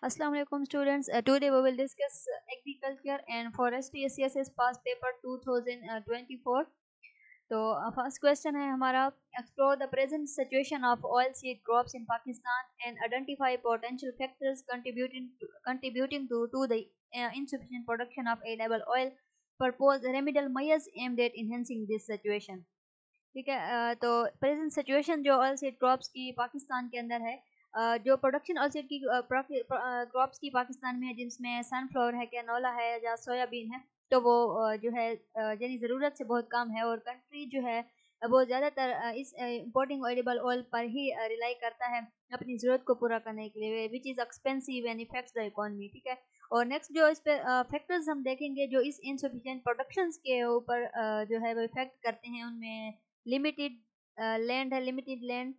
Assalamu alaikum students. Today we will discuss agriculture and forestry SCSS past paper 2024. तो first question है हमारा, explore the present situation of oil seed crops in Pakistan and identify potential factors contributing to the insufficient production of edible oil. Propose remedial measures aimed at enhancing this situation. ठीक है। तो present situation जो oil seed crops की पाकिस्तान के अंदर है, जो production oil seed की क्रॉप्स की पाकिस्तान में है, जिसमें सनफ्लावर है, कैनोला है या सोयाबीन है, तो वो जो है यानी ज़रूरत से बहुत कम है और कंट्री जो है वो ज़्यादातर इस इम्पोर्टिंग एडिबल ऑयल पर ही रिलाई करता है अपनी ज़रूरत को पूरा करने के लिए, which is expensive and effects the economy. ठीक है। और नेक्स्ट जो इस पे फैक्टर्स हम देखेंगे जो इस इनसफिशिएंट प्रोडक्शंस के ऊपर जो है वो इफेक्ट करते हैं, उनमें लिमिटेड लैंड है, लिमिटेड लैंड।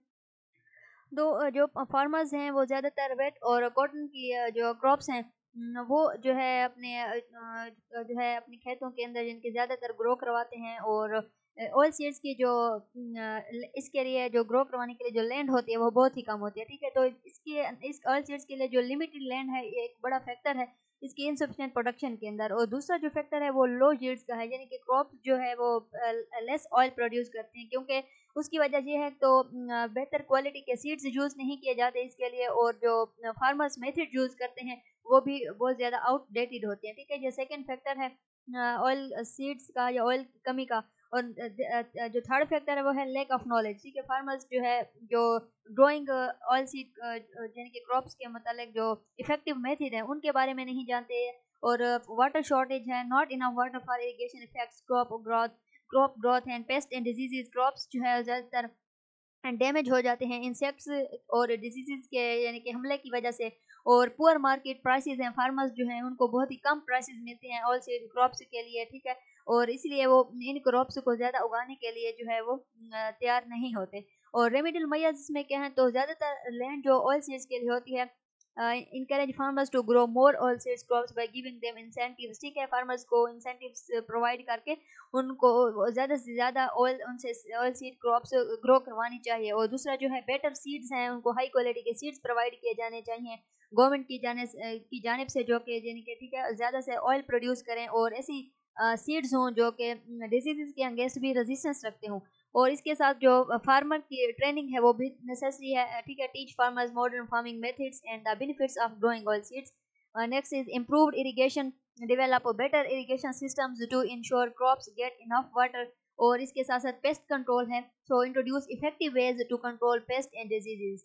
जो फार्मर्स हैं वो ज़्यादातर वेट और कॉटन की जो क्रॉप्स हैं वो जो है अपने जो है अपने खेतों के अंदर जिनके ज़्यादातर ग्रो करवाते हैं, और ऑयल सीड्स की जो इसके लिए जो ग्रो करवाने के लिए जो लैंड होती है वो बहुत ही कम होती है। ठीक है। तो इस ऑयल सीड्स के लिए जो लिमिटेड लैंड है ये एक बड़ा फैक्टर है इसकी इनसफिशिएंट प्रोडक्शन के अंदर। और दूसरा जो फैक्टर है वो लो यील्ड्स का है, यानी कि क्रॉप जो है वो लेस ऑयल प्रोड्यूस करते हैं, क्योंकि उसकी वजह ये है तो बेहतर क्वालिटी के सीड्स यूज़ नहीं किए जाते इसके लिए, और जो फार्मर्स मेथड यूज़ करते हैं वो भी बहुत ज़्यादा आउटडेटेड होते हैं। ठीक है। ये सेकंड फैक्टर है ऑयल सीड्स का या ऑयल की कमी का। और जो थर्ड फैक्टर है वो है लैक ऑफ नॉलेज। ठीक है। फार्मर्स जो है जो ग्रोइंग ऑयल सीड यानी कि क्रॉप्स के मतलब जो इफेक्टिव मेथड है उनके बारे में नहीं जानते, और वाटर शॉर्टेज है, not enough water for irrigation effects crop growth and pest and diseases. Crops जो है ज़्यादातर डैमेज हो जाते हैं इंसेक्ट्स और डिजीजेज के यानी कि हमले की वजह से। और पुअर मार्केट प्राइसेस हैं, फार्मर्स जो हैं उनको बहुत ही कम प्राइसेस मिलते हैं ऑयल सीड क्रॉप्स के लिए। ठीक है। और इसलिए वो इन क्रॉप्स को ज़्यादा उगाने के लिए जो है वो तैयार नहीं होते। और रेमेडियल मेजर्स इसमें क्या है, तो ज़्यादातर लैंड जो ऑयल सीड्स के लिए होती है, encourage farmers to grow more oilseeds crops by giving them incentives। ठीक है। फार्मर्स को इंसेंटिव्स प्रोवाइड करके उनको ज़्यादा से ज़्यादा उनसे ऑयल सीड क्रॉप्स ग्रो करवानी चाहिए। और दूसरा जो है बेटर सीड्स हैं, उनको हाई क्वालिटी के सीड्स प्रोवाइड किए जाने चाहिए गवर्नमेंट की जानिब से, जो कि यानी कि ठीक है ज़्यादा से ऑयल प्रोड्यूस करें और ऐसी सीड्स हों जो कि डिजीज़ के अगेंस्ट भी रेजिस्टेंस रखते हों। और इसके साथ जो फार्मर की ट्रेनिंग है वो भी नेसेसरी है। ठीक है। Teach farmers modern farming methods and the benefits of growing oil seeds. Next is improved irrigation, develop a better irrigation systems to ensure crops get enough water। और इसके साथ साथ पेस्ट कंट्रोल है, so introduce effective ways to control pests and diseases।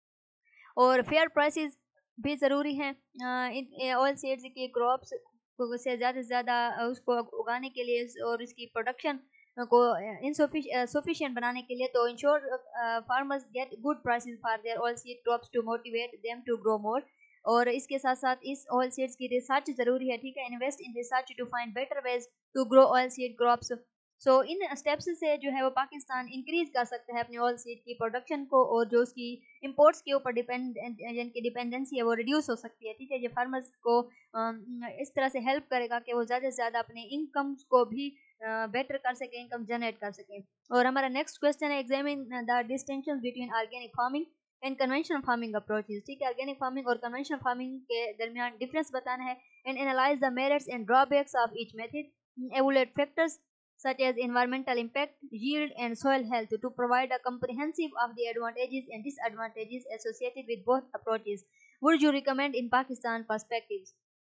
और fair prices भी ज़रूरी हैं oil seeds की क्रॉप्स को से ज़्यादा उसको उगाने के लिए और इसकी प्रोडक्शन को सफिशिएंट बनाने के लिए। तो ensure farmers get good prices for their oil seed crops to motivate them to grow more. और इसके साथ साथ इस ऑयल सीड्स की रिसर्च ज़रूरी है। ठीक है। Invest in research to find better ways to grow oil seed crops. So इन स्टेप्स से जो है वो पाकिस्तान इंक्रीज कर सकता है अपनी ऑयल सीड की प्रोडक्शन को, और जो उसकी इंपोर्ट्स के ऊपर यानी कि डिपेंडेंसी है वो रिड्यूस हो सकती है। ठीक है। ये फार्मर्स को इस तरह से हेल्प करेगा कि वो ज़्यादा से ज़्यादा अपने इनकम को भी बेटर कर सकें, इनकम जनरेट कर सकें। और हमारा नेक्स्ट क्वेश्चन है, examine the distinctions between organic farming and conventional farming approaches. ठीक है। ऑर्गेनिक फार्मिंग और कन्वेंशनल फार्मिंग के दरमियान डिफरेंस बताना है, and analyse the merits and drawbacks of each method, evaluate factors such as environmental impact, yield, and soil health to provide a comprehensive of the advantages and disadvantages associated with both approaches. Would you recommend in Pakistan perspectives?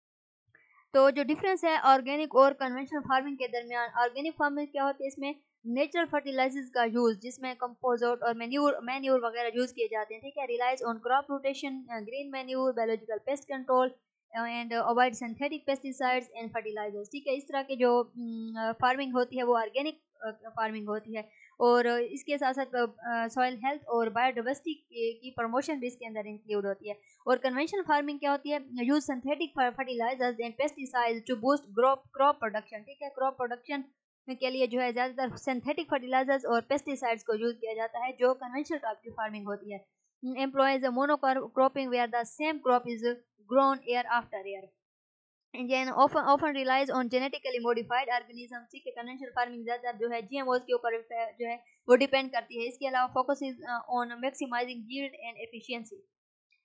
तो जो difference है organic और conventional farming के दरमियान, organic farming क्या होती है, इसमें नेचुरल फर्टिलाइजर्स का यूज़ जिसमें कंपोजोट और मैन्यूर वगैरह यूज़ किए जाते हैं। ठीक है। Relies on crop rotation, green manure, biological pest control and avoid synthetic pesticides and fertilisers. ठीक है। इस तरह की जो फार्मिंग होती है वो ऑर्गेनिक फार्मिंग होती है। और इसके साथ साथ सॉइल हेल्थ और बायोडाइवर्सिटी की प्रमोशन भी इसके अंदर इंक्लूड होती है। और कन्वेंशनल फार्मिंग क्या होती है, use synthetic fertilisers and pesticides to boost crop production. ठीक है। क्रॉप प्रोडक्शन के लिए जो है ज़्यादातर सिंथेटिक फर्टिलाइजर्स और पेस्टिसाइड्स को यूज किया जाता है, जो कन्वेंशनल टाइप की फार्मिंग होती है। Employs monocropping where the same crop is grown year after year, and often relies on genetically modified organisms। ठीक है। कन्वेंशनल फार्मिंग ज़्यादातर जो है GMOs के ऊपर जो है वो डिपेंड करती है। इसके अलावा focus is on maximising yield and efficiency.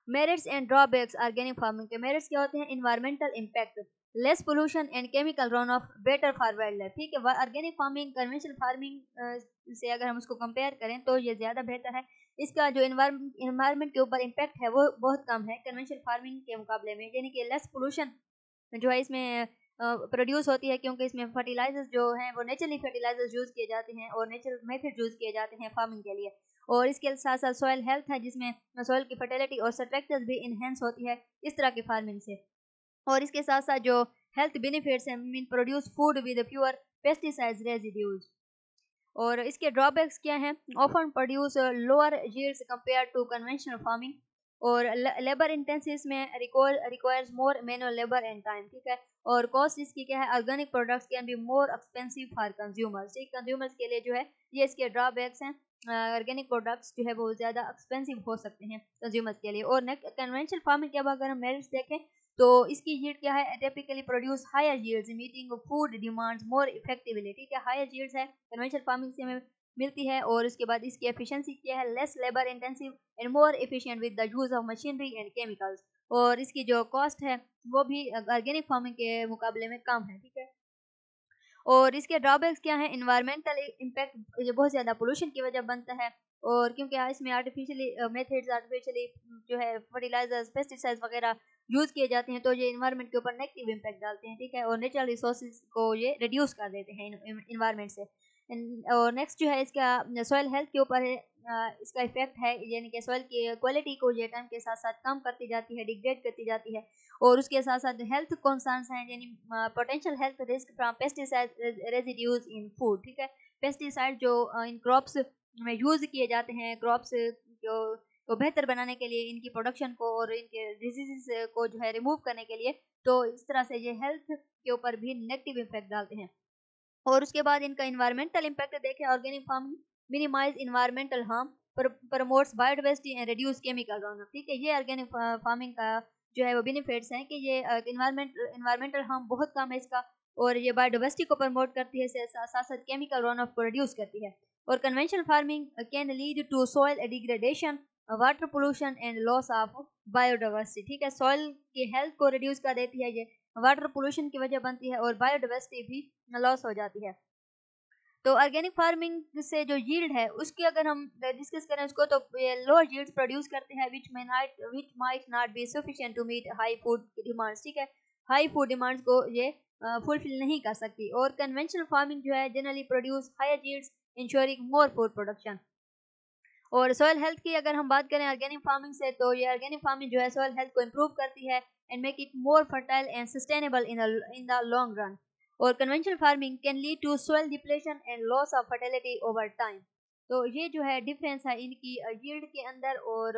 Merits and drawbacks organic farming के मेरिट्स क्या होते हैं? Environmental impact, less pollution and chemical run off, better for wildlife. ठीक है, ऑर्गेनिक फार्मिंग कन्वेंशनल फार्मिंग से अगर हम उसको कंपेयर करें तो ये ज़्यादा बेहतर है। इसका जो इन्वायरमेंट के ऊपर इम्पैक्ट है वो बहुत कम है कन्वेंशनल फार्मिंग के मुकाबले में, यानी कि लेस पोल्यूशन जो है इसमें प्रोड्यूस होती है, क्योंकि इसमें फर्टिलाइजर्स जो हैं वो नेचुरली फर्टिलाइजर्स यूज़ किए जाते हैं और नेचुरल मेथड यूज़ किए जाते हैं फार्मिंग के लिए। और इसके साथ साथ सॉइल हेल्थ है, जिसमें सॉइल की फर्टिलिटी और स्ट्रक्चर्स भी इन्हेंस होती है इस तरह की फार्मिंग से। और इसके साथ साथ जो हेल्थ बेनिफिट्स हैं, mean produce food with pure pesticides residues. और इसके ड्रॉबैक्स क्या हैं? Often produce lower yields compare to conventional farming, और लेबर इंटेंसिव में requires more manual labour and time. ठीक है, और कॉस्ट इसकी क्या है? Organic products can be more expensive for consumers. ठीक, कंज्यूमर्स के लिए जो है ये इसके ड्रॉबैक्स हैं। ऑर्गेनिक प्रोडक्ट्स जो है वो ज़्यादा एक्सपेंसिव हो सकते हैं कंज्यूमर्स के लिए। और नेक्स्ट कन्वेंशनल फार्मिंग के अब अगर हम मेरिट्स देखें तो इसकी यील्ड क्या है? Typically produce higher yields meeting food demands more effectively. ठीक है, हायर यील्ड्स है कन्वेंशनल फार्मिंग से हमें मिलती है। और उसके बाद इसकी एफिशिएंसी क्या है? Less labour intensive and more efficient with the use of machinery and chemicals. और इसकी जो कॉस्ट है वो भी ऑर्गेनिक फार्मिंग के मुकाबले में कम है। ठीक है, और इसके ड्रॉबैक्स क्या हैं? इन्वायरमेंटल इम्पैक्ट जो बहुत ज़्यादा पोल्यूशन की वजह बनता है, और क्योंकि इसमें आर्टिफिशियली मेथड्स आर्टिफिशियली जो है फर्टिलाइजर्स पेस्टिसाइड्स वगैरह यूज़ किए जाते हैं, तो ये इन्वायरमेंट के ऊपर नेगेटिव इम्पैक्ट डालते हैं। ठीक है, और नेचुरल रिसोर्सेज को ये रिड्यूस कर देते हैं इन्वायरमेंट से। और नेक्स्ट जो है इसका सॉइल हेल्थ के ऊपर है। इसका इफेक्ट है, यानी कि सॉइल की क्वालिटी को ये टाइम के साथ साथ कम करती जाती है, डिग्रेड करती जाती है। और उसके साथ साथ हेल्थ कंसर्न्स हैं, यानी potential health risk from pesticide residues in food. ठीक है, पेस्टिसाइड जो इन क्रॉप्स में यूज़ किए जाते हैं, क्रॉप्स को बेहतर बनाने के लिए, इनकी प्रोडक्शन को और इनके डिजीज़ को जो है रिमूव करने के लिए, तो इस तरह से ये हेल्थ के ऊपर भी नेगेटिव इम्पैक्ट डालते हैं। और उसके बाद इनका इन्वायरमेंटल इम्पैक्ट देखें, organic farming minimise environmental harm, promotes biodiversity and reduce chemical run off. ठीक है, ये ऑर्गेनिक फार्मिंग का जो है वो बेनिफिट्स हैं कि ये इन्वायरमेंटल हार्म बहुत कम है इसका, और ये बायोडाइवर्सिटी को प्रमोट करती है, साथ साथ केमिकल रन ऑफ को रिड्यूस करती है। और conventional farming can lead to soil degradation, water pollution and loss of biodiversity. ठीक है, सॉइल की हेल्थ को रिड्यूस कर देती है ये, वाटर पोल्यूशन की वजह बनती है, और बायोडाइवर्सिटी भी लॉस हो जाती है। तो ऑर्गेनिक फार्मिंग से जो यील्ड है उसकी अगर हम डिस्कस करें उसको, तो ये लो यील्ड्स प्रोड्यूस करते हैं which might not be sufficient to meet high food demands. ठीक है, हाई फूड डिमांड्स को ये फुलफिल नहीं कर सकती। और कन्वेंशनल फार्मिंग जो है generally produce higher yields ensuring more food production. और सॉइल हेल्थ की अगर हम बात करें ऑर्गेनिक फार्मिंग से, तो ये ऑर्गेनिक फार्मिंग जो है सॉइल हेल्थ को इम्प्रूव करती है and make it more fertile and sustainable in the long run. और conventional farming can lead to soil depletion and loss of fertility over time. तो ये जो है डिफरेंस है इनकी यील्ड के अंदर और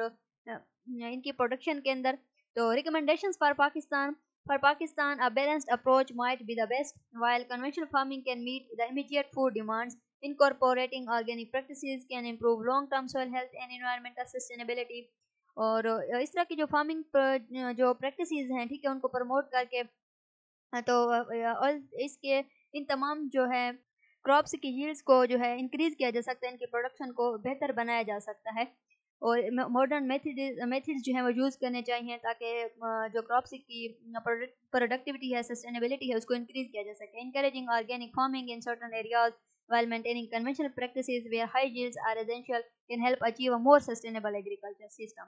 इनकी प्रोडक्शन के अंदर। तो recommendations for Pakistan a balanced approach might be the best, while conventional farming can meet the immediate food demands. Incorporating organic practices can improve long-term soil health and environmental sustainability. और इस तरह की जो फार्मिंग जो practices हैं, ठीक है, उनको प्रमोट करके तो और इसके इन तमाम जो है क्रॉप्स की यील्ड्स को जो है इंक्रीज किया जा सकता है, इनकी प्रोडक्शन को बेहतर बनाया जा सकता है। और मॉडर्न मेथड्स जो है वो यूज़ करने चाहिए ताकि जो क्रॉप्स की प्रोडक्टिविटी है, सस्टेनेबिलिटी है, उसको इंक्रीज किया जा सके। Encouraging organic farming in certain areas while maintaining conventional practices where high yields are essential can help achieve a more sustainable agriculture system.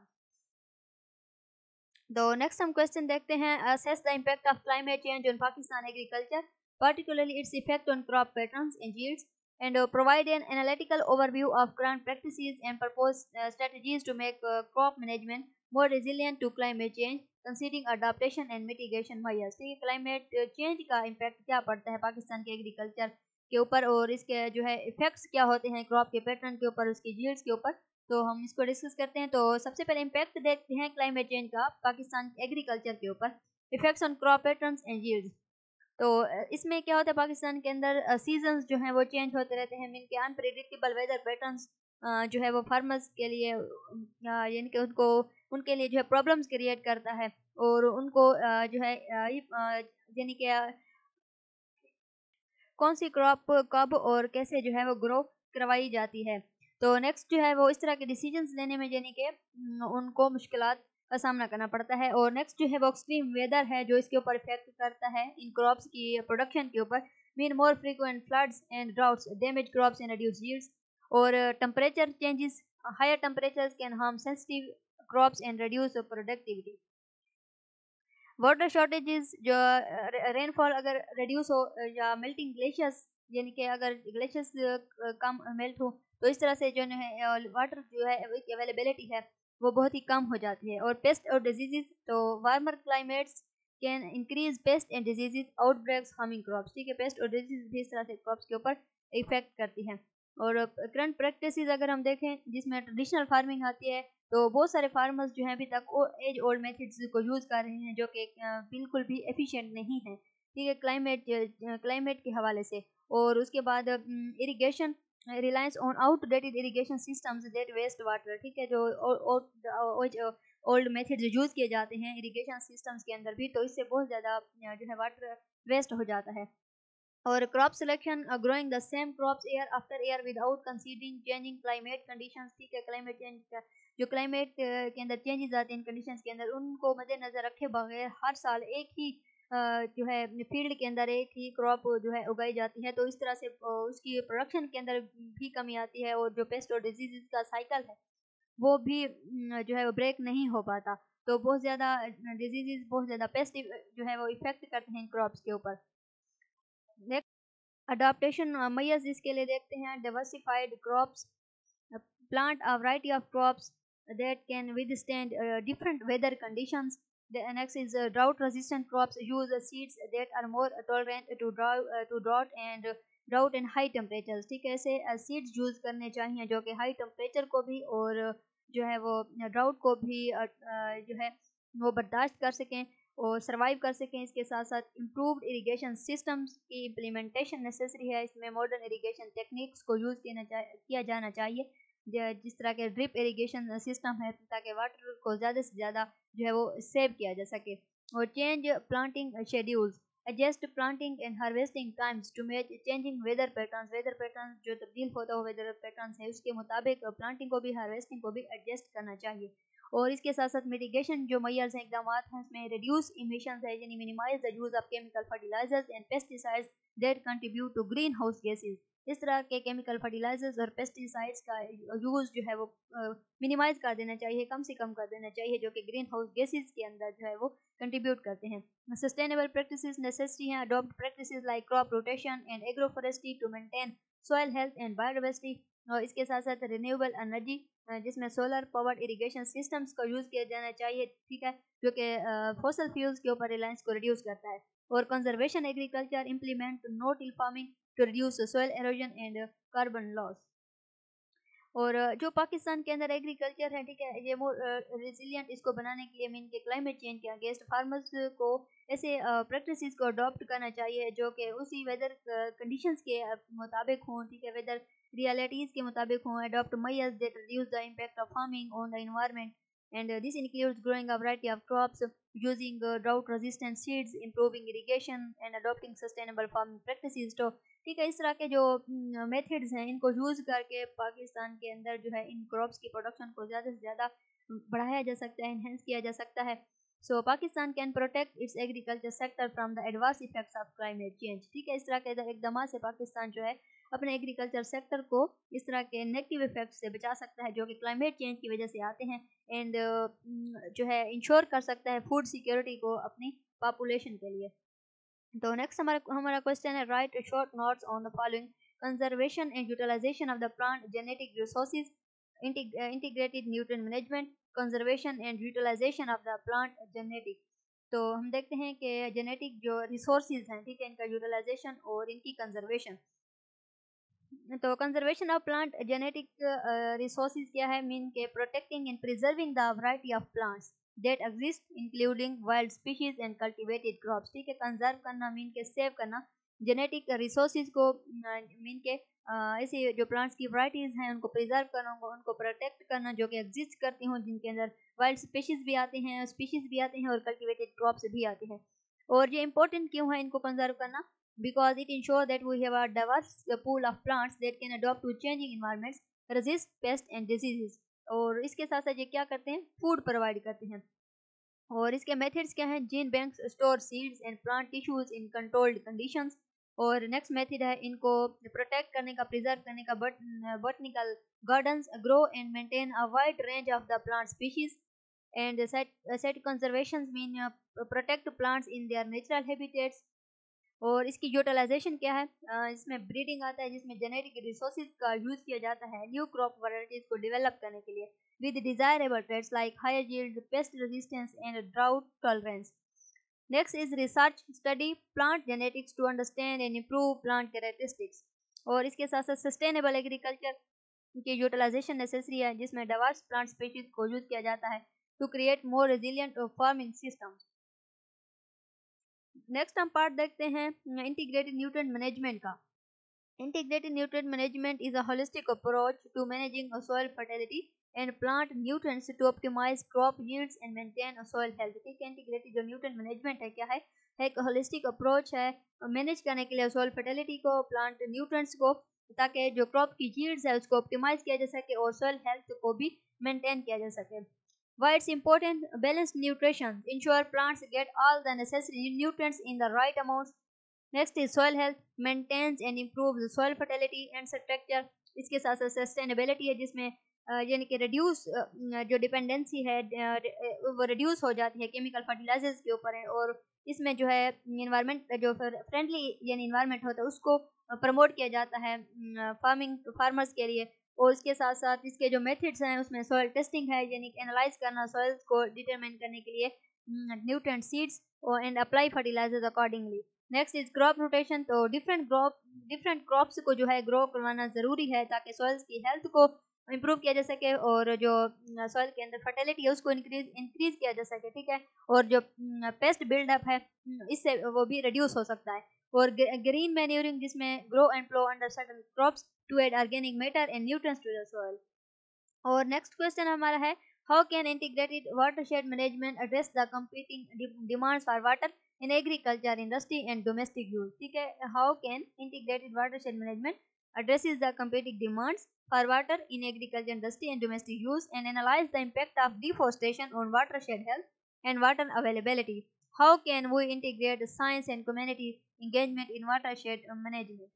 तो नेक्स्ट हम क्वेश्चन देखते हैं, assess the impact of climate change on Pakistan agriculture, particularly its effect on crop patterns and yields, and provide an analytical overview of current practices and propose strategies to make crop management more resilient to climate change, considering adaptation and mitigation measures। ठीक है, climate change का impact क्या पड़ता है पाकिस्तान के agriculture के ऊपर, और इसके जो है इफेक्ट्स क्या होते हैं क्रॉप के पैटर्न के ऊपर, उसकी यील्ड्स के ऊपर। तो हम इसको डिस्कस करते हैं। तो सबसे पहले इम्पैक्ट देखते हैं क्लाइमेट चेंज का पाकिस्तान एग्रीकल्चर के ऊपर, effects on crop patterns and yields. तो इसमें क्या होता है पाकिस्तान के अंदर सीजन्स जो हैं वो चेंज होते रहते हैं, मीन के अनप्रेडिक्टेबल वेदर पैटर्न्स जो है वो फार्मर्स के लिए यानी कि उनके लिए जो है प्रॉब्लम्स क्रिएट करता है, और उनको जो है यानी कि कौन सी क्रॉप कब और कैसे जो है वो ग्रो करवाई जाती है। तो नेक्स्ट जो है वो इस तरह के डिसीजंस लेने में यानी कि उनको मुश्किलात का सामना करना पड़ता है। और नेक्स्ट जो है वो एक्सट्रीम वेदर है जो इसके ऊपर इफेक्ट करता है इन क्रॉप्स की प्रोडक्शन के ऊपर। Mean more frequent floods and droughts damage crops and reduce yields. और temperature changes, higher temperatures can harm sensitive crops and reduce productivity. Water shortages, जो रेनफॉल अगर रिड्यूस हो या मेल्टिंग ग्लेशियर्स, यानी कि अगर ग्लेशियर्स कम मेल्ट हो तो इस तरह से जो है वाटर जो है अवेलेबिलिटी है वो बहुत ही कम हो जाती है। और पेस्ट और डिजीजेज, तो warmer climates can increase pest and diseases outbreaks harming crops. ठीक है, पेस्ट और डिजीज भी इस तरह से क्रॉप्स के ऊपर इफेक्ट करती है। और करंट प्रैक्टिसेस अगर हम देखें जिसमें ट्रेडिशनल फार्मिंग आती है, तो बहुत सारे फार्मर्स जो हैं अभी तक एज ओल्ड मेथड्स को यूज़ कर रहे हैं जो कि बिल्कुल भी एफिशिएंट नहीं है। ठीक है, क्लाइमेट के हवाले से। और उसके बाद irrigation reliance on outdated irrigation systems that waste water. ठीक है, जो ओल्ड मेथड जो यूज़ किए जाते हैं इरिगेशन सिस्टम्स के अंदर भी, तो इससे बहुत ज़्यादा जो है वाटर वेस्ट हो जाता है। और crop selection, growing the same crops year after year without considering changing climate conditions. ठीक है, क्लाइमेट चेंज का जो क्लाइमेट के अंदर चेंजेस आते हैं इन कंडीशंस के अंदर, उनको मद्देनजर रखे बगैर हर साल एक ही जो है फील्ड के अंदर एक ही क्रॉप जो है उगाई जाती है, तो इस तरह से उसकी प्रोडक्शन के अंदर भी कमी आती है। और जो पेस्ट और डिजीज का साइकिल है वो भी जो है वो ब्रेक नहीं हो पाता। तो बहुत ज़्यादा डिजीजेज, बहुत ज़्यादा पेस्ट जो है वो इफेक्ट करते हैं क्रॉप्स के ऊपर। अडाप्टेशन मैयर्स इसके लिए देखते हैं। Diversified crops plant a variety of crops that can withstand different weather conditions. The next is drought resistant crops use seeds that are more tolerant to drought and high temperatures. ठीक है, ऐसे seeds use करने चाहिए जो कि high temperature को भी और जो है वो ड्राउट को भी जो है वो बर्दाश्त कर सकें और सरवाइव कर सकें। इसके साथ साथ इम्प्रूव्ड इरिगेशन सिस्टम्स की इम्प्लीमेंटेशन नेसेसरी है। इसमें मॉडर्न इरिगेशन टेक्निक्स को यूज़ किया जाना चाहिए, जिस तरह के ड्रिप इरिगेशन सिस्टम है, ताकि वाटर को ज़्यादा से ज़्यादा जो है वो सेव किया जा सके। और change planting schedules, adjust planting and harvesting times to match changing weather patterns जो तब्दील होता हुआ वेदर पैटर्न्स है उसके मुताबिक प्लांटिंग को भी हार्वेस्टिंग को भी एडजस्ट करना चाहिए। और इसके साथ साथ मिटिगेशन जो मैयर्स हैं, इकदाम हैं, इसमें रिड्यूस इमिशंस है, यानी minimise the use of chemical fertilisers and pesticides that contribute to greenhouse gases. इस तरह के केमिकल फर्टिलाइजर्स और पेस्टिसाइड्स का यूज़ जो है वो मिनिमाइज कर देना चाहिए, कम से कम कर देना चाहिए, जो कि ग्रीन हाउस गैसेज के अंदर जो है वो कंट्रीब्यूट करते हैं। सस्टेनेबल प्रैक्टिसेस नेसेसरी हैं। Adopt practices like crop rotation and agroforestry to maintain soil health and biodiversity. और इसके साथ साथ रिन्यूएबल एनर्जी, जिसमें सोलर पावर्ड इरिगेशन सिस्टम्स को यूज़ किया जाना चाहिए। ठीक है, जो कि फॉसल फ्यूल्स के ऊपर रिलायंस को रिड्यूस करता है। और conservation agriculture, implement no till farming to reduce soil erosion and carbon loss. और जो पाकिस्तान के अंदर एग्रीकल्चर है, ठीक है, ये मोर रेजिलिएंट इसको बनाने के लिए मीन के क्लाइमेट चेंज के अगेंस्ट फार्मर्स को ऐसे प्रैक्टिसेस को अडॉप्ट करना चाहिए जो कि उसी वेदर कंडीशंस के मुताबिक हों। ठीक है, वेदर रियलिटीज़ के मुताबिक हों। Adopt measures that reduce the impact of farming on the environment and this includes growing a variety of crops, using drought resistant seeds, improving irrigation and adopting sustainable farming practices। तो ठीक है, इस तरह के जो मेथड्स हैं इनको use करके पाकिस्तान के अंदर जो है इन क्रॉप्स की प्रोडक्शन को ज़्यादा से ज़्यादा बढ़ाया जा सकता है, इन्हेंस किया जा सकता है। So Pakistan can protect its agriculture sector from the adverse effects of climate change. ठीक है, इस तरह के इकदाम से पाकिस्तान जो है अपने एग्रीकल्चर सेक्टर को इस तरह के नेगेटिव इफेक्ट से बचा सकता है जो कि क्लाइमेट चेंज की वजह से आते हैं, एंड जो है इंश्योर कर सकता है फूड सिक्योरिटी को अपनी पॉपुलेशन के लिए। तो नेक्स्ट हमारा क्वेश्चन है, write short notes on the following. Conservation and utilisation of the plant genetic resources, integrated nutrient management, conservation and utilisation of the plant genetic. तो हम देखते हैं कि जेनेटिक जो रिसोर्सेज हैं, ठीक है, इनका यूटिलाइजेशन और इनकी कंजर्वेशन। तो conservation of plant genetic resources क्या है, मीन के protecting and preserving the variety of plants that exist including wild species and cultivated crops. ठीक है, कंजर्व करना मीन के सेव करना जेनेटिक रिसोर्सेज को, मीन के ऐसी जो प्लांट्स की वैरायटीज हैं उनको प्रिजर्व करना, उनको प्रोटेक्ट करना जो कि एग्जिस्ट करती हों, जिनके अंदर वाइल्ड स्पीशीज भी आते हैं और कल्टीवेटेड क्रॉप्स भी आते हैं। और ये इंपॉर्टेंट क्यों है इनको कंजर्व करना, because it ensures that we have a diverse pool of plants that can adapt to changing environments, resist pests and diseases। और इसके साथ साथ ये क्या करते हैं, फूड प्रोवाइड करते हैं। और इसके मेथड्स क्या हैं? Gene banks store seeds and plant tissues in controlled conditions. और नेक्स्ट मेथड है इनको प्रोटेक्ट करने का, प्रिजर्व करने का, botanical gardens grow and maintain a wide range of the plant species. In situ conservation mean protect plants in their natural habitats. और इसकी utilisation क्या है? इसमें ब्रीडिंग आता है जिसमें जेनेटिक रिसोर्सेज का यूज किया जाता है न्यू क्रॉप वैरायटीज को डेवलप करने के लिए with desirable traits like higher yield, pest resistance and drought tolerance. Next is research study plant genetics to understand and improve plant characteristics. और इसके साथ साथ सस्टेनेबल एग्रीकल्चर की यूटिलाइजेशन नेसेसरी है जिसमें डाइवर्स प्लांट स्पीशीज को यूज किया जाता है to create more resilient farming systems. Next हम पार्ट देखते हैं इंटीग्रेटेड न्यूट्रिएंट मैनेजमेंट का। Integrated nutrient management is a holistic approach to managing a soil fertility and plant nutrients to optimize crop yields and maintain a soil health। ठीक है, integrated जो nutrient management है क्या है? एक होलिस्टिक अप्रोच है manage करने के लिए सोइल फर्टिलिटी को, प्लांट न्यूट्रिएंट्स को, ताकि जो क्रॉप की यील्ड्स है उसको ऑप्टिमाइज किया जा सके और सोइल हेल्थ को भी मेंटेन किया जा सके। Why it's important? Balanced nutrition ensure plants get all the necessary nutrients in the right amounts। Next is soil health maintenance and improve soil fertility and structure. इसके साथ साथ सस्टेनेबिलिटी है जिसमें यानी कि रिड्यूस जो डिपेंडेंसी है वो रिड्यूस हो जाती है केमिकल फर्टिलाइजर्स के ऊपर है। और इसमें जो है इन्वायरमेंट जो फ्रेंडली यानी इन्वायरमेंट होता है उसको प्रमोट किया जाता है फार्मर्स के लिए। और इसके साथ साथ इसके जो मेथड्स हैं उसमें सॉइल टेस्टिंग है यानी कि एनालाइज करना सॉइल्स को डिटरमाइन करने के लिए nutrient seeds and apply fertilisers accordingly. Next is crop rotation. तो डिफरेंट क्रॉप्स को जो है ग्रो करवाना ज़रूरी है ताकि सॉइल्स की हेल्थ को इम्प्रूव किया जा सके और जो सॉइल के अंदर फर्टिलिटी है उसको इंक्रीज किया जा सके। ठीक है, और जो पेस्ट बिल्डअप है इससे वो भी रिड्यूस हो सकता है। और ग्रीन मैन्यूरिंग जिसमें grow and flow under certain crops to add organic matter and nutrients to the soil. और नेक्स्ट क्वेश्चन हमारा है how can integrated watershed management address the competing demands for water in agriculture, industry and domestic use। ठीक है, how can integrated watershed management addresses the competing demands for water in agriculture, industry and domestic use and analyze the impact of deforestation on watershed health and water availability। How can we integrate science and community engagement in watershed management?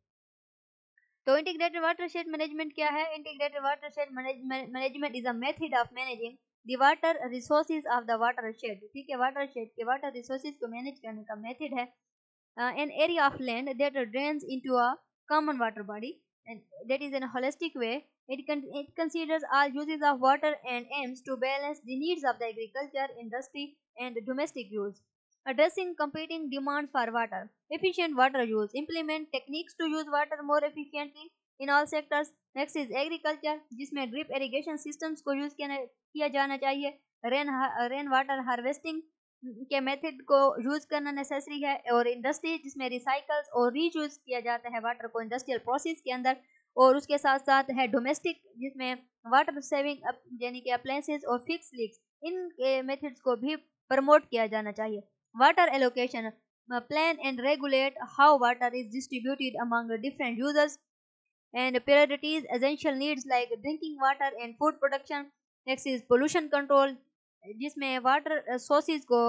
तो integrated watershed management क्या है? Integrated watershed management is a method of managing the water resources of the watershed. ठीक है, watershed के water resources को manage करने का method है an area of land that drains into a common water body and that is in a holistic way। It considers all uses of water and aims to balance the needs of the agriculture, industry and domestic use, addressing competing demands for water, efficient water use, implement techniques to use water more efficiently in all sectors। Next is agriculture जिसमें drip irrigation systems को use किया जाना चाहिए, rain water harvesting के method को use करना necessary है। और इंडस्ट्री जिसमें रिसाइकल्स और रीयूज किया जाता है वाटर को इंडस्ट्रियल प्रोसेस के अंदर। और उसके साथ साथ है डोमेस्टिक जिसमें वाटर सेविंग यानी कि अप्लायंसेस और फिक्स लीक्स इन मेथड्स को भी प्रमोट किया जाना चाहिए। Water allocation plan and regulate how water is distributed among the different users and priorities essential needs like drinking water and food production। Next is pollution control जिसमें water sources को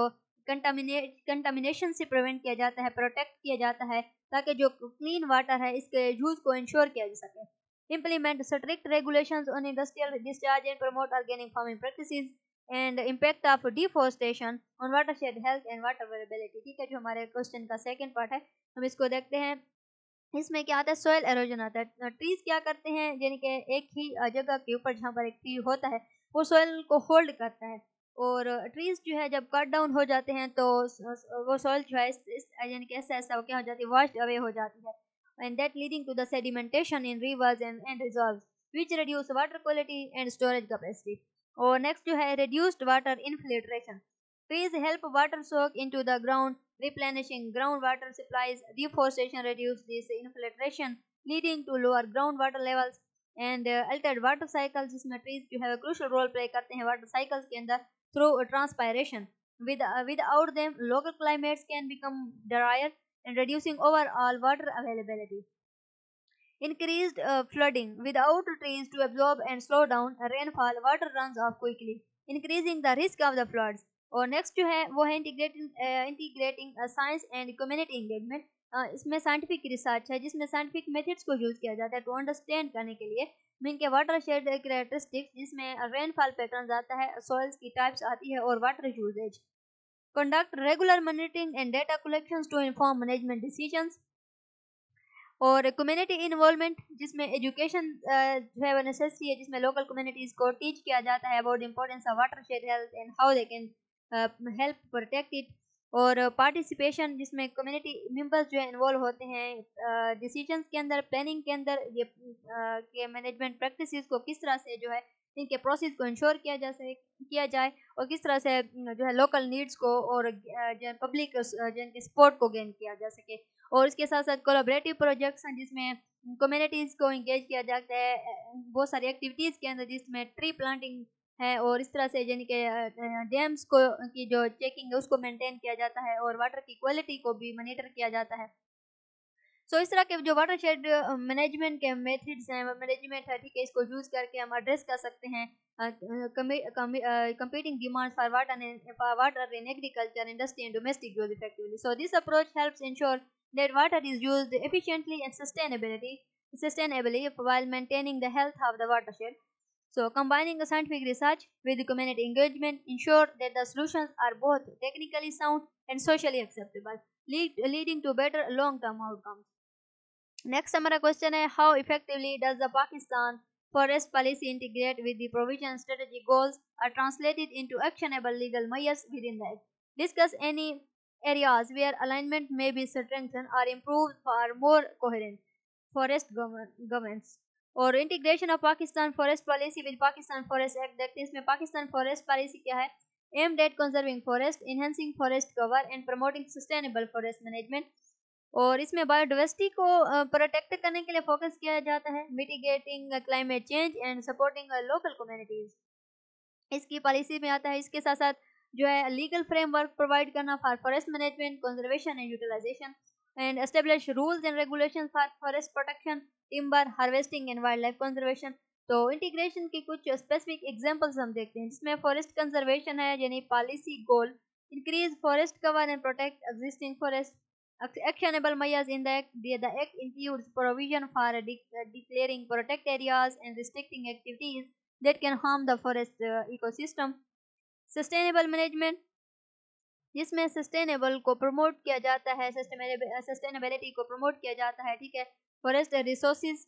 contamination से prevent किया जाता है, protect किया जाता है ताकि जो क्लीन वाटर है इसके यूज को इंश्योर किया जा सके। Implement strict regulations on industrial discharge and promote organic farming practices and impact of deforestation on watershed health and water availability. ठीक है, जो हमारे क्वेश्चन का सेकंड पार्ट है हम इसको देखते हैं। इसमें क्या आता है? सॉइल एरोजन आता है। ट्रीज क्या करते हैं यानी कि एक ही जगह के ऊपर जहाँ पर एक ट्री होता है वो सॉइल को होल्ड करता है। और ट्रीज जो है जब कट डाउन हो जाते हैं तो वो सॉइल जो है यानी कि ऐसा क्या हो जाती है, वॉश्ड अवे हो जाती है and that leading to the sedimentation in rivers and reservoirs which reduce water quality and storage capacity. और नेक्स्ट जो है reduced water infiltration. Trees help water soak into the ground replenishing groundwater supplies। Deforestation reduces this infiltration leading to lower groundwater levels and altered water cycles जिसमें trees जो है crucial role play करते हैं water cycles के अंदर through transpiration। Without them local climates can become drier and reducing overall water availability। Increased flooding without trees to absorb and slow down rainfall water runs off quickly increasing the risk of the floods। और next जो है वो है integrating science and community engagement. इसमें scientific research है जिसमें scientific methods को use किया जाता है टू अंडरस्टैंड करने के लिए मीन के वाटर शेड कैरेक्टरिस्टिक्स, जिसमें रेनफॉल पैटर्न आता है, सॉइल्स की टाइप्स आती है और water usages. Conduct regular monitoring and data collections to inform management decisions. और कम्युनिटी इन्वॉल्वमेंट, जिसमें एजुकेशन जो है वो नेसेसरी है, जिसमें लोकल कम्युनिटीज़ को टीच किया जाता है about importance of watershed health and how they can help protect it. और पार्टिसिपेशन, जिसमें कम्युनिटी मेंबर्स जो है इन्वॉल्व होते हैं डिसीजंस के अंदर, प्लानिंग के अंदर, ये के मैनेजमेंट प्रैक्टिसेस को किस तरह से जो है इनके प्रोसेस को इंश्योर किया जाए और किस तरह से जो है लोकल नीड्स को और जो है पब्लिक जिनके सपोर्ट को गेन किया जा सके। और इसके साथ साथ कोलैबोरेटिव प्रोजेक्ट्स हैं जिसमें कम्युनिटीज़ को इंगेज किया जाता है बहुत सारी एक्टिविटीज़ के अंदर, जिसमें ट्री प्लांटिंग है और इस तरह से यानी कि डैम्स को की जो चेकिंग है उसको मेंटेन किया जाता है और वाटर की क्वालिटी को भी मॉनिटर किया जाता है। सो इस तरह के जो वाटर शेड मैनेजमेंट के मेथड्स हैं, मैनेजमेंट है, ठीक है, इसको यूज़ करके हम एड्रेस कर सकते हैं competing demands for water in agriculture, industry, and domestic use effectively. So this approach helps ensure that water is used efficiently and sustainably while maintaining the health of the watershed. So combining the scientific research with the community engagement ensure that the solutions are both technically sound and socially acceptable, leading to better long-term outcomes. Next हमारा question है, how effectively does the Pakistan forest policy integrate with the provision strategic goals are translated into actionable legal measures within the act? Discuss any areas where alignment may be strengthened or improved for more coherent forest governance. और integration of Pakistan forest policy with Pakistan forest act देखते हैं। इसमें Pakistan forest policy क्या है, aimed at conserving forest, enhancing forest cover and promoting sustainable forest management. और इसमें biodiversity को protect करने के लिए फोकस किया जाता है, mitigating climate change and supporting local communities इसकी पॉलिसी में आता है। इसके साथ साथ जो है लीगल फ्रेमवर्क प्रोवाइड करना for forest management, conservation and utilisation and establish rules and regulation for forest protection, timber harvesting and wildlife conservation. तो इंटीग्रेशन के कुछ स्पेसिफिक एग्जांपल्स हम देखते हैं, जिसमें फॉरेस्ट कंजर्वेशन है यानी policy goal increase forest cover and protect existing forest. Actionable measures in the act includes provision for declaring protect areas and restricting activities that can harm the forest ecosystem. Sustainable management, जिसमें sustainable को promote किया जाता है, sustainability को promote किया जाता है, ठीक है। फॉरेस्ट रिसोर्सेज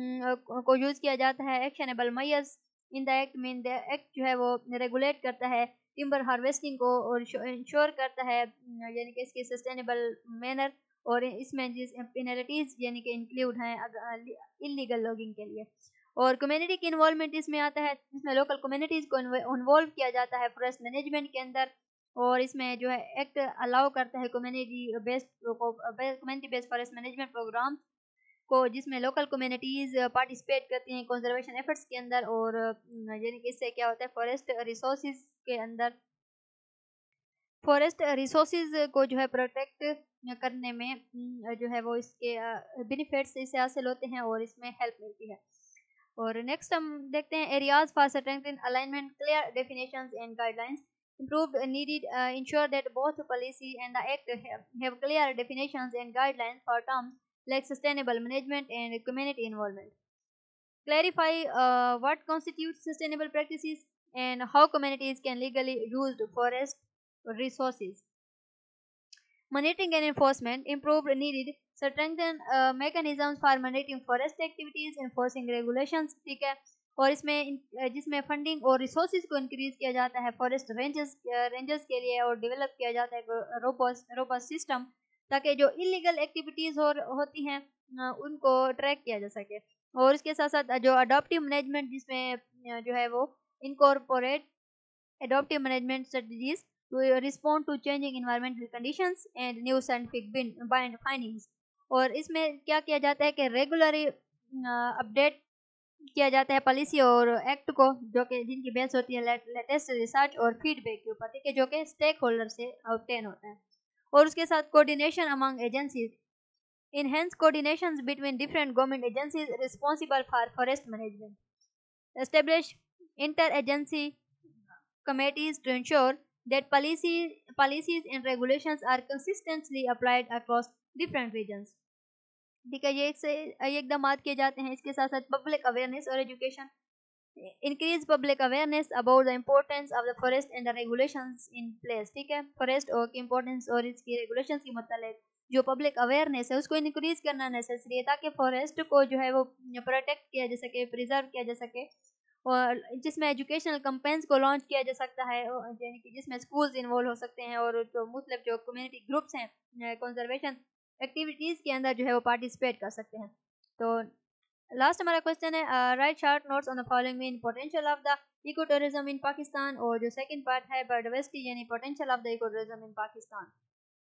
को यूज़ किया जाता है। Actionable measures in the act mean the act जो है वो रेगुलेट करता है टिम्बर हार्वेस्टिंग को और इंश्योर करता है यानी कि इसकी सस्टेनेबल मैनर, और इसमें जिस पेनल्टीज यानी कि इंक्लूड हैं इलीगल लॉगिंग के लिए। और कम्युनिटी की इन्वॉल्वमेंट इसमें आता है, जिसमें लोकल कम्युनिटीज़ को इन्वॉल्व किया जाता है फॉरेस्ट मैनेजमेंट के अंदर, और इसमें जो है एक्ट अलाउ करता है community based forest management programme को, जिसमें लोकल कम्युनिटीज़ पार्टिसिपेट करती हैं कंजर्वेशन एफर्ट्स के अंदर। और यानी कि इससे क्या होता है, फॉरेस्ट रिसोर्सेज के अंदर फॉरेस्ट रिसोर्सेज को जो है प्रोटेक्ट करने में जो है वो इसके बेनिफिट्स इससे हासिल होते हैं और इसमें हेल्प मिलती है। और नेक्स्ट हम देखते हैं areas for strengthening alignment, clear definitions and guidelines improved needed ensure that both policy and the act have clear definitions and guidelines for terms like sustainable management and community involvement. Clarify what constitutes sustainable practices and how communities can legally use forest resources. Monitoring and enforcement improved needed strengthen mechanisms for monitoring forest activities, enforcing regulations, ठीक है। और इसमें जिसमें funding और resources को increase किया जाता है फॉरेस्ट रेंजर्स के लिए, और डेवलप किया जाता है रोबस्ट सिस्टम, ताकि जो इलीगल एक्टिविटीज़ होती हैं उनको ट्रैक किया जा सके। और इसके साथ साथ जो अडॉप्टिव मैनेजमेंट, जिसमें जो है वो incorporate adaptive management strategies to respond to changing environmental conditions and new scientific findings। और इसमें क्या किया जाता है कि रेगुलरली अपडेट किया जाता है पॉलिसी और एक्ट को, जो कि जिनकी बेस होती है लेटेस्ट रिसर्च और फीडबैक के ऊपर, ठीक है, जो कि स्टेक होल्डर से ऑब्टेन होता है। और उसके साथ coordination among agencies, enhance coordinations between different government agencies responsible for forest management, establish interagency committees to ensure that policies and regulations are consistently applied across different regions. ठीक है, ये इकदाम किए जाते हैं। इसके साथ साथ पब्लिक अवेयरनेस और education, increase public awareness about the importance of the forest and the regulations in place। ठीक है, फॉरेस्ट और की इम्पोर्टेंस और इसकी रेगुलेशंस की मतलब जो पब्लिक अवेयरनेस है उसको इंक्रीज करना नेसेसरी है, ताकि फॉरेस्ट को जो है वो प्रोटेक्ट किया जा सके, प्रिजर्व किया जा सके, और जिसमें एजुकेशनल कैंपेन्स को लॉन्च किया जा सकता है, यानी कि जिसमें स्कूल्स इन्वॉल्व हो सकते हैं और जो मतलब जो कम्युनिटी ग्रुप्स हैं कंजर्वेशन एक्टिविटीज़ के अंदर जो है वो पार्टिसिपेट कर सकते हैं। तो लास्ट हमारा क्वेश्चन है, write short notes on the following main potential of the eco tourism in Pakistan, और जो सेकंड पार्ट है बायोडाइवर्सिटी यानी potential of the eco tourism in Pakistan.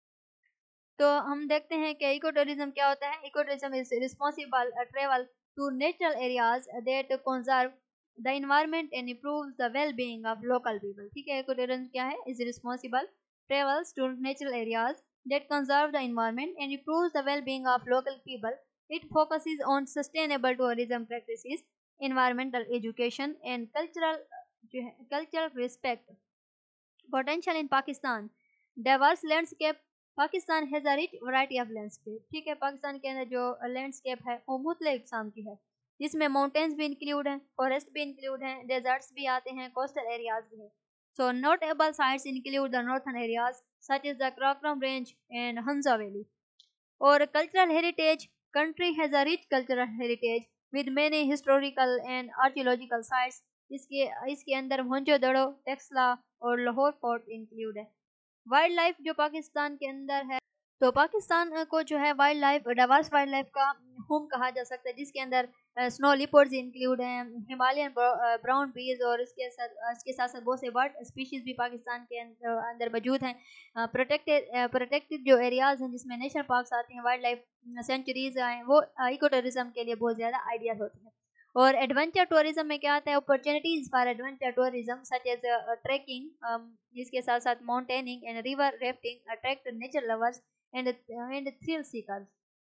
तो हम देखते हैं कि इको टूरिज्म क्या होता है। Eco tourism is responsible travel to natural areas that conserve the environment and improve the well being of local people. ठीक है, इको टूरिज्म क्या है, is responsible travels to natural areas that conserve the environment and improve the well being of local people. It focuses on sustainable tourism practices, environmental education, and cultural respect. Potential in Pakistan, diverse landscape. Pakistan has a rich variety of landscape। ठीक है, पाकिस्तान के अंदर जो landscape है वो मुख्तलिफ किस्म की है, जिसमें माउंटेन्स भी इंक्लूड हैं, फॉरेस्ट भी इंक्लूड हैं, डेजर्ट्स भी आते हैं, कोस्टल एरियाज भी हैं। So notable sites include the northern areas such as the Karakoram Range and Hunza Valley। और cultural heritage, country has a rich cultural heritage with many historical and archaeological sites। इसके अंदर मोहनजोदड़ो, टेक्सला और Lahore fort include है। Wildlife जो पाकिस्तान के अंदर है, तो पाकिस्तान को जो है wildlife diverse wildlife का होम कहा जा सकता है, जिसके अंदर स्नो लिपर्ड्स इंक्लूड हैं, हिमालयन ब्राउन बीज, और इसके साथ साथ बहुत से बर्ड स्पीशीज़ भी पाकिस्तान के अंदर मौजूद हैं। प्रोटेक्टेड जो एरियाज़ हैं जिसमें नेशनल पार्क्स आते हैं, वाइल्ड लाइफ सेंचुरीज हैं, वो इको टूरिज्म के लिए बहुत ज़्यादा आइडियल होते हैं। और एडवेंचर टूरिज्म में क्या आता है, opportunities for adventure tourism such as trekking, इसके साथ साथ mountaineering and river rafting attract nature lovers and thrill seekers.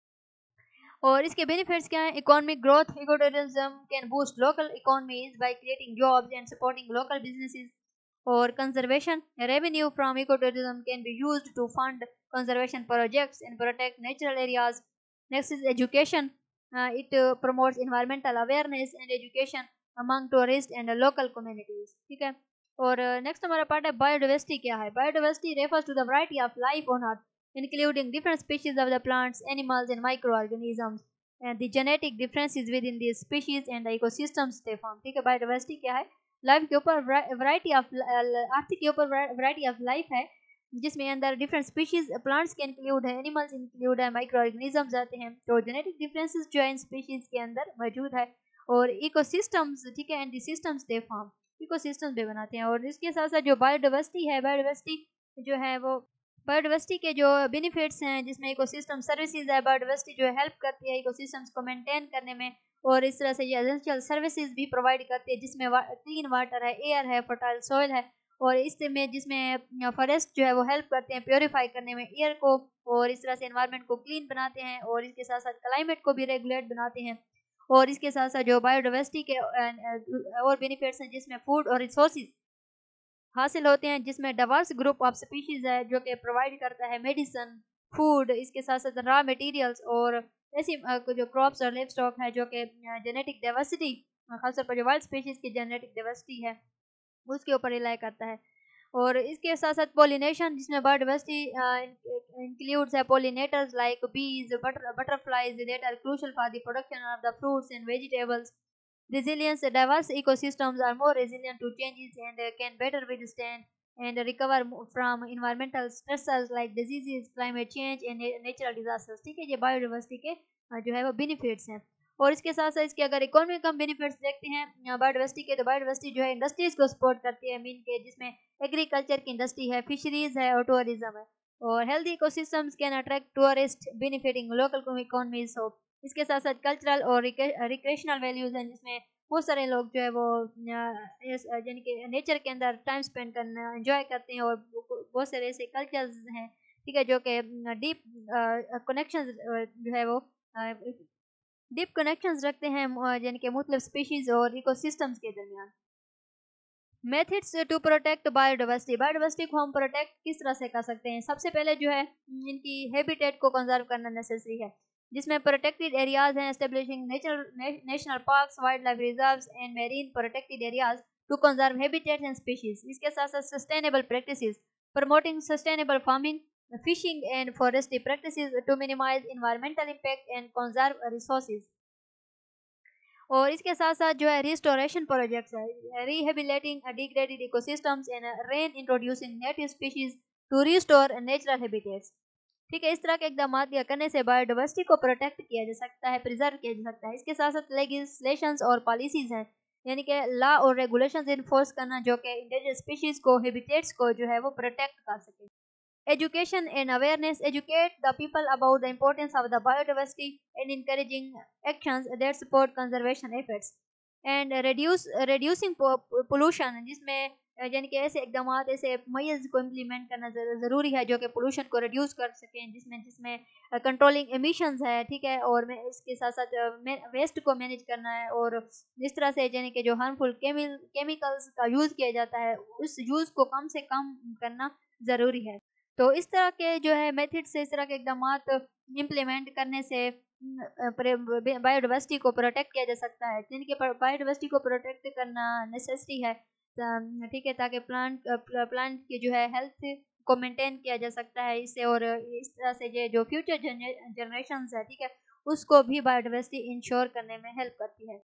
और इसके बेनिफिट्स क्या हैं, economic growth, eco tourism can boost local economies by creating jobs and supporting local businesses. और conservation, revenue from eco tourism can be used to fund conservation projects and protect natural areas. Next is education, it promotes environmental awareness and education among tourists and local communities। ठीक है, और next हमारा part है biodiversity क्या है। Biodiversity refers to the variety of life on earth including different species of the plants, animals and microorganisms and the genetic differences within these species and the ecosystems they form। ठीक है, biodiversity क्या है, life के ऊपर variety of earth के ऊपर variety of life है, जिसमें अंदर डिफरेंट स्पीशीज प्लांट्स के इंक्लूड है, एनिमल्स इंक्लूड है, माइक्रो ऑर्गेनिजम्स आते हैं। तो जेनेटिक डिफरेंसेस जो है इन स्पीशीज के अंदर मौजूद है, और इकोसिस्टम्स, ठीक है, and the systems they form, ecosystems भी बनाते हैं। और इसके साथ साथ जो बायोडाइवर्सिटी है, बायोडाइवर्सिटी जो है वो बायोडाइवर्सिटी के जो बेनिफिट्स हैं, जिसमें इकोसिस्टम सर्विसेज है, बायोडाइवर्सिटी जो हेल्प करती है इकोसिस्टम्स को मेंटेन करने में, और इस तरह से ये एसेंशियल सर्विसेज भी प्रोवाइड करती है, जिसमें क्लीन वाटर है, एयर है, फर्टाइल सॉइल है, और इसमें जिसमें फॉरेस्ट जो है वो हेल्प करते हैं प्योरीफाई करने में एयर को, और इस तरह से एनवायरनमेंट को क्लीन बनाते हैं, और इसके साथ साथ क्लाइमेट को भी रेगुलेट बनाते हैं। और इसके साथ साथ जो बायोडाइवर्सिटी के और बेनिफिट्स हैं, जिसमें फूड और रिसोर्सेज हासिल होते हैं, जिसमें डाइवर्स ग्रुप ऑफ स्पीशीज है जो कि प्रोवाइड करता है मेडिसन, फूड, इसके साथ साथ रॉ मटेरियल्स, और ऐसी जो क्रॉप्स और लिव स्टॉक है जो कि जेनेटिक डाइवर्सिटी, खासतौर पर जो वाइल्ड स्पीशीज की जेनेटिक डाइवर्सिटी है उसके ऊपर रिलाई करता है। और इसके साथ साथ पोलिनेशन, जिसमें बायोडाइवर्सिटी इंक्लूड्स है pollinators like bees, butterflies that are crucial for the production of the fruits and vegetables. Resilience, diverse ecosystems are more resilient to changes and can better withstand and recover from environmental stressors like diseases, climate change and natural disasters। ठीक है, ये biodiversity के जो है वो benefits हैं। और इसके साथ साथ इसके अगर इकोनॉमिक हम बेनिफिट्स देखते हैं बायोडाइवर्सिटी के, तो बायोडाइवर्सिटी जो है इंडस्ट्रीज को सपोर्ट करती है, मीन के जिसमें एग्रीकल्चर की इंडस्ट्री है, फिशरीज है और टूरिज्म है। और healthy ecosystems can attract tourist benefiting local economies. हो इसके साथ साथ कल्चरल और रिक्रेशनल वैल्यूज हैं, जिसमें बहुत सारे लोग जो है वो यानी कि नेचर के अंदर टाइम स्पेंड करना एंजॉय करते हैं, और बहुत सारे ऐसे कल्चर्स हैं, ठीक है, जो कि डीप कनेक्शंस जो है वो डीप कनेक्शंस रखते हैं यानी कि मुख्तलिफ स्पीशीज और इकोसिस्टम्स के दरमियान। Methods to protect biodiversity, biodiversity को हम प्रोटेक्ट किस तरह से कर सकते हैं। सबसे पहले जो है इनकी हैबिटेट को कंजर्व करना नेसेसरी है, जिसमें प्रोटेक्टेड एरियाज हैं, establishing national parks, wildlife reserves and marine protected areas to conserve habitats and species. इसके साथ साथ sustainable practices, promoting sustainable farming, fishing and forestry practices to minimise environmental impact and conserve resources. और इसके साथ साथ जो है restoration projects है, rehabilitating degraded ecosystems and reintroducing native species to restore natural habitats. ठीक है, इस तरह के इकदाम करने से बायोडाइवर्सिटी को प्रोटेक्ट किया जा सकता है, प्रिजर्व किया जा सकता है। इसके साथ साथ लेगिस्लेशंस और पॉलिसीज हैं, यानी कि लॉ और रेगुलेशंस इन्फोर्स करना जो कि इंडेंजर्ड स्पीशीज को, हैबिटेट्स को जो है वो प्रोटेक्ट कर सके। Education and awareness, educate the people about the importance of the biodiversity and encouraging actions that support conservation efforts and reducing pollution, जिसमें यानी कि ऐसे इकदाम, ऐसे मैज को इम्प्लीमेंट करना ज़रूरी है जो कि पोल्यूशन को रिड्यूस कर सकें, जिसमें कंट्रोलिंग एमिशंस है। ठीक है, और इसके साथ साथ वेस्ट को मैनेज करना है, और इस तरह से यानी कि जो हार्मफुल केमिकल्स का यूज़ किया जाता है उस यूज़ को कम से कम करना ज़रूरी है। तो इस तरह के जो है मेथड से, इस तरह के इकदाम इम्प्लीमेंट करने से बायोडाइवर्सिटी को प्रोटेक्ट किया जा सकता है, यानी कि बायोडाइवर्सिटी को प्रोटेक्ट करना नेसेसरी है। ठीक है, ताकि प्लांट की जो है हेल्थ को मेंटेन किया जा सकता है इससे, और इस तरह से जो फ्यूचर जनरेशंस है, ठीक है, उसको भी बायोडाइवर्सिटी इंश्योर करने में हेल्प करती है।